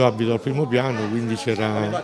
abito al primo piano, quindi c'era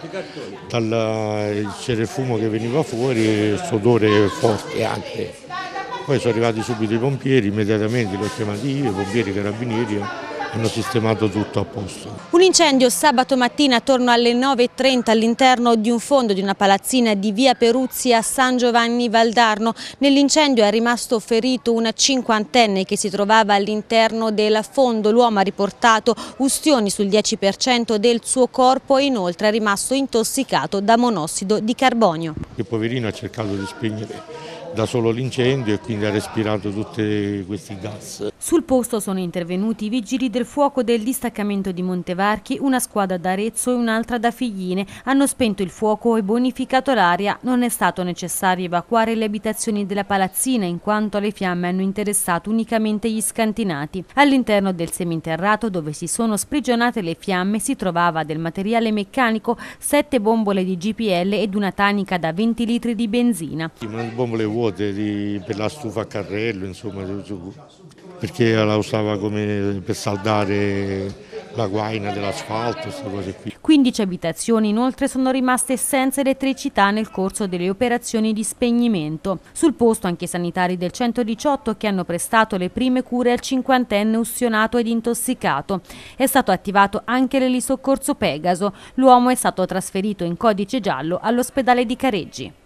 il fumo che veniva fuori e questo odore forte anche. Poi sono arrivati subito i pompieri, immediatamente li ho chiamati io, i pompieri, i carabinieri hanno sistemato tutto a posto. Un incendio sabato mattina attorno alle 9:30 all'interno di un fondo di una palazzina di via Peruzzi a San Giovanni Valdarno. Nell'incendio è rimasto ferito una cinquantenne che si trovava all'interno del fondo. L'uomo ha riportato ustioni sul 10% del suo corpo e inoltre è rimasto intossicato da monossido di carbonio. Il poverino ha cercato di spegnere da solo l'incendio e quindi ha respirato tutti questi gas. Sul posto sono intervenuti i vigili del fuoco del distaccamento di Montevarchi, una squadra da Arezzo e un'altra da Figline. Hanno spento il fuoco e bonificato l'aria. Non è stato necessario evacuare le abitazioni della palazzina in quanto le fiamme hanno interessato unicamente gli scantinati. All'interno del seminterrato dove si sono sprigionate le fiamme si trovava del materiale meccanico, 7 bombole di GPL ed una tanica da 20 litri di benzina. Bombole vuote per la stufa a carrello, insomma, perché la usava come per saldare la guaina dell'asfalto, queste cose qui. 15 abitazioni inoltre sono rimaste senza elettricità nel corso delle operazioni di spegnimento. Sul posto anche i sanitari del 118 che hanno prestato le prime cure al cinquantenne ustionato ed intossicato. È stato attivato anche l'elisoccorso Pegaso. L'uomo è stato trasferito in codice giallo all'ospedale di Careggi.